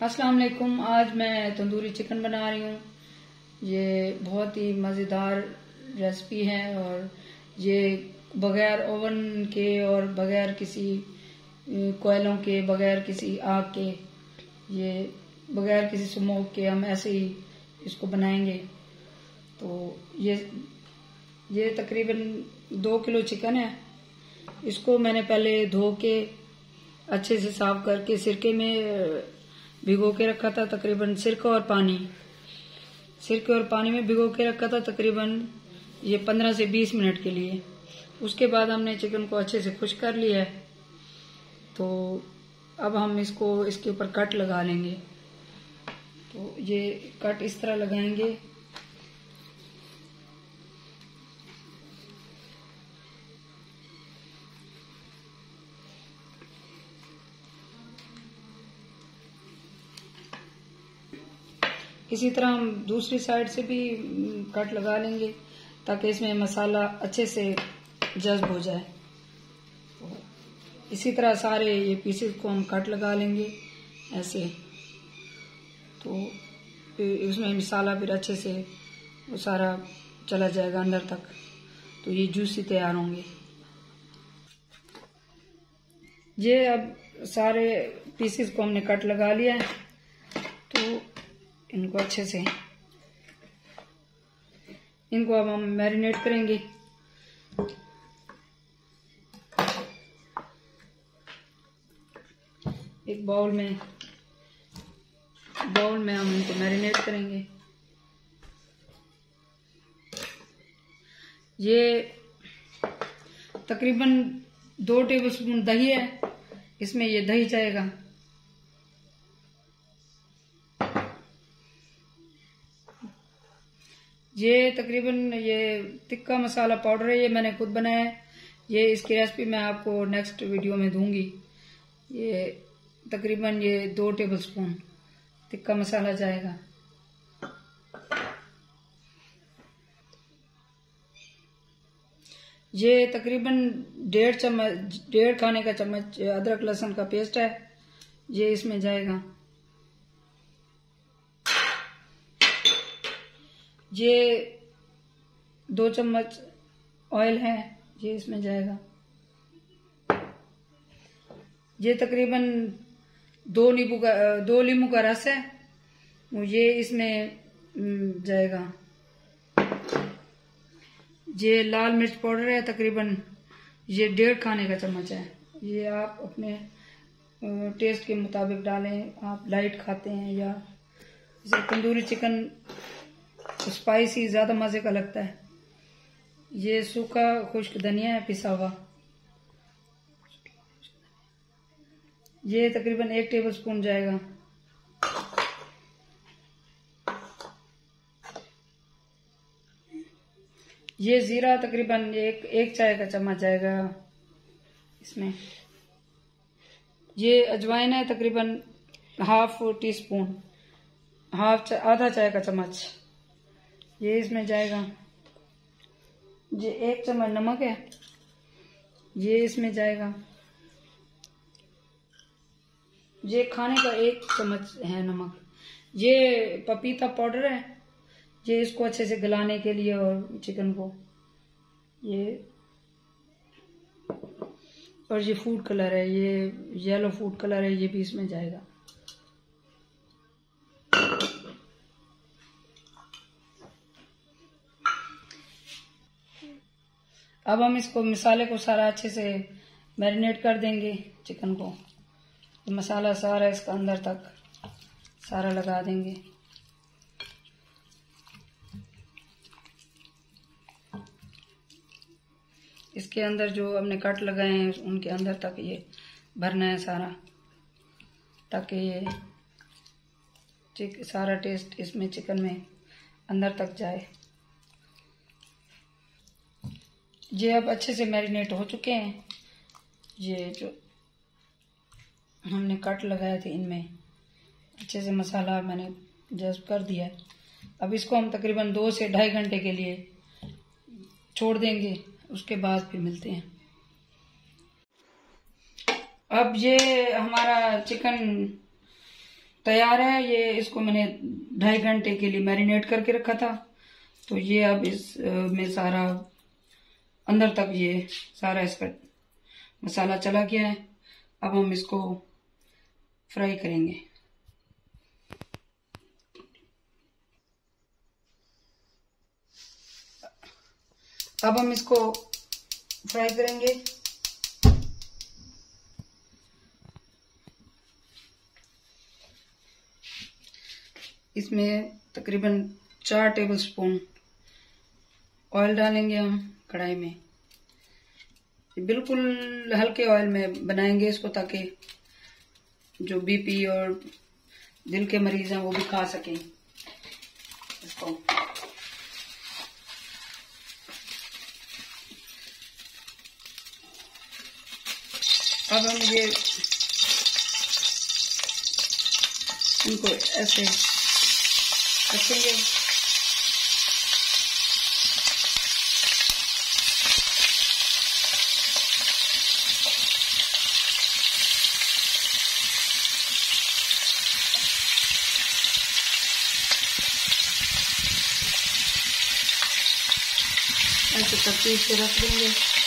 अस्सलाम वालेकुम। आज मैं तंदूरी चिकन बना रही हूँ। ये बहुत ही मज़ेदार रेसिपी है और ये बगैर ओवन के और बगैर किसी कोयलों के, बगैर किसी आग के, ये बगैर किसी स्मोक के हम ऐसे ही इसको बनाएंगे। तो ये तकरीबन 2 किलो चिकन है। इसको मैंने पहले धो के अच्छे से साफ करके सिरके में भिगो के रखा था। तकरीबन सिरका और पानी में भिगो के रखा था तकरीबन ये 15 से 20 मिनट के लिए। उसके बाद हमने चिकन को अच्छे से खुश्क कर लिया है। तो अब हम इसके ऊपर कट लगा लेंगे। तो ये कट इस तरह लगाएंगे। इसी तरह हम दूसरी साइड से भी कट लगा लेंगे ताकि इसमें मसाला अच्छे से जज्ब हो जाए। तो इसी तरह सारे ये पीसेस को हम कट लगा लेंगे ऐसे। तो इसमें मसाला फिर अच्छे से वो सारा चला जाएगा अंदर तक। तो ये जूसी तैयार होंगे। ये अब सारे पीसेस को हमने कट लगा लिया है। तो इनको अच्छे से अब हम मैरिनेट करेंगे। एक बाउल में हम इनको मैरिनेट करेंगे। ये तकरीबन 2 टेबलस्पून दही है। इसमें ये दही जाएगा। ये तकरीबन ये तिक्का मसाला पाउडर है। ये मैंने खुद बनाया है। ये इसकी रेसिपी मैं आपको नेक्स्ट वीडियो में दूंगी। ये तकरीबन ये 2 टेबलस्पून तिक्का मसाला जाएगा। ये तकरीबन 1.5 खाने का चम्मच अदरक लहसुन का पेस्ट है। ये इसमें जाएगा। ये 2 चम्मच ऑयल है। ये इसमें जाएगा। ये तकरीबन 2 नींबू का रस है। ये इसमें जाएगा। ये लाल मिर्च पाउडर है। तकरीबन ये 1.5 खाने का चम्मच है। ये आप अपने टेस्ट के मुताबिक डालें। आप लाइट खाते हैं या जैसे तंदूरी चिकन स्पाइसी ज्यादा मजे का लगता है। ये सूखा खुश्क धनिया है पिसा हुआ। ये तकरीबन 1 टेबलस्पून जाएगा। ये जीरा तकरीबन एक चाय का चम्मच जाएगा इसमें। ये अजवाइन है तकरीबन हाफ टीस्पून, आधा चाय का चम्मच ये इसमें जाएगा। ये 1 चम्मच नमक है। ये इसमें जाएगा। ये खाने का 1 चम्मच है नमक। ये पपीता पाउडर है। ये इसको अच्छे से गलाने के लिए और चिकन को और ये फूड कलर है। ये येलो फूड कलर है। ये भी इसमें जाएगा। अब हम इसको मसाले को सारा अच्छे से मैरिनेट कर देंगे चिकन को। मसाला सारा इसका अंदर तक सारा लगा देंगे। इसके अंदर जो हमने कट लगाए हैं उनके अंदर तक ये भरना है सारा, ताकि ये सारा टेस्ट इसमें चिकन में अंदर तक जाए। ये अब अच्छे से मैरिनेट हो चुके हैं। ये जो हमने कट लगाए थे इनमें अच्छे से मसाला मैंने जज्ब कर दिया है। अब इसको हम तकरीबन 2 से 2.5 घंटे के लिए छोड़ देंगे। उसके बाद फिर मिलते हैं। अब ये हमारा चिकन तैयार है। ये इसको मैंने 2.5 घंटे के लिए मैरिनेट करके रखा था। तो ये अब इस में सारा अंदर तक ये सारा इसका मसाला चला गया है। अब हम इसको फ्राई करेंगे। अब हम इसको फ्राई करेंगे। इसमें तकरीबन 4 टेबलस्पून ऑयल डालेंगे हम कढ़ाई में। बिल्कुल हल्के ऑयल में बनाएंगे इसको, ताकि जो बीपी और दिल के मरीज हैं वो भी खा सकें इसको। अब हम ये इनको ऐसे रखेंगे। ऐसे तरतीब से रख देंगे।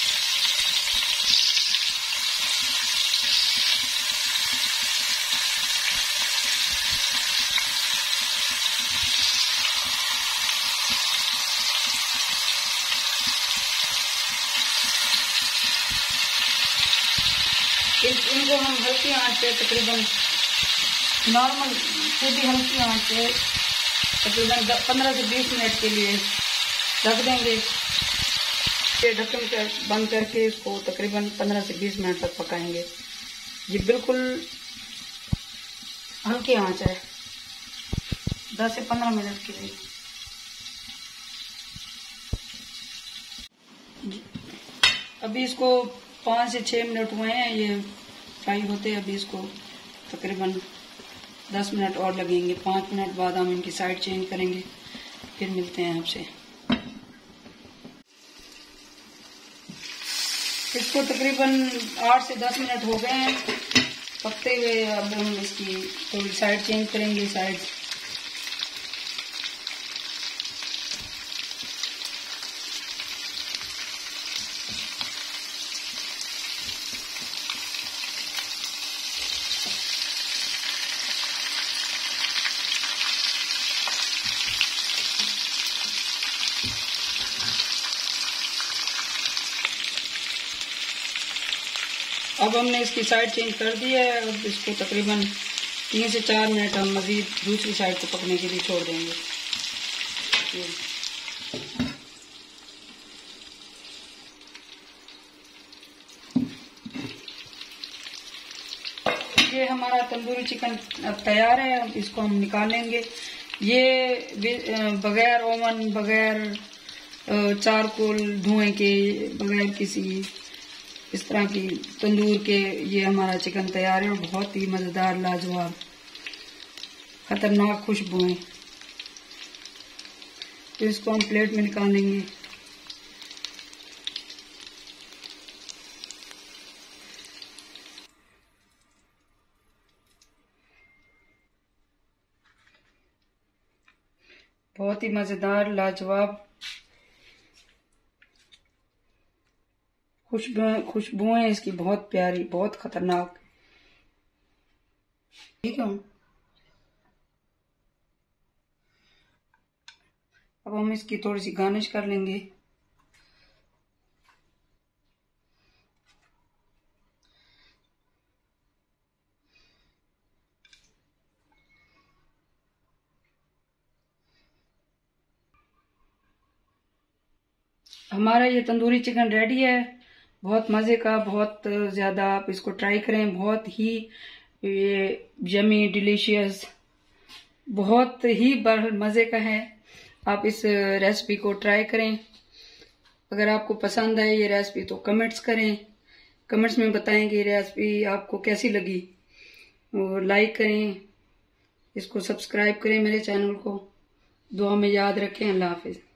इनको हम हल्की आंच पे तकरीबन नॉर्मल सीधी हल्की आंच पे तकरीबन 15 से 20 मिनट के लिए रख देंगे। ये ढक्कन से बंद करके इसको तकरीबन 15 से 20 मिनट तक पकाएंगे। ये बिल्कुल हल्की आंच है, 10 से 15 मिनट के लिए। अभी इसको 5 से 6 मिनट हुए हैं ये फ्राई होते। अभी इसको तकरीबन 10 मिनट और लगेंगे। 5 मिनट बाद हम इनकी साइड चेंज करेंगे, फिर मिलते हैं आपसे। इसको तकरीबन 8 से 10 मिनट हो गए हैं पकते हुए। अब हम इसकी थोड़ी साइड चेंज करेंगे। साइड अब हमने इसकी साइड चेंज कर दी है। अब इसको तकरीबन 3 से 4 मिनट हम मज़ीद दूसरी साइड को पकने के लिए छोड़ देंगे। ये हमारा तंदूरी चिकन अब तैयार है। अब इसको हम निकालेंगे। ये बगैर ओवन, बगैर चारकोल धुएं के, बगैर किसी इस तरह की तंदूर के ये हमारा चिकन तैयार है। और बहुत ही मजेदार, लाजवाब, खतरनाक खुशबू है। तो इसको हम प्लेट में निकाल लेंगे। बहुत ही मजेदार, लाजवाब खुशबुएं इसकी बहुत प्यारी, बहुत खतरनाक। ठीक है। अब हम इसकी थोड़ी सी गार्निश कर लेंगे। हमारा ये तंदूरी चिकन रेडी है। बहुत मज़े का, बहुत ज़्यादा आप इसको ट्राई करें। बहुत ही ये यमी, डिलीशियस, बहुत ही मज़े का है। आप इस रेसिपी को ट्राई करें। अगर आपको पसंद आए ये रेसिपी तो कमेंट्स करें। कमेंट्स में बताएं कि ये रेसिपी आपको कैसी लगी। और लाइक करें, इसको सब्सक्राइब करें मेरे चैनल को। दुआ में याद रखें। अल्लाह हाफिज़।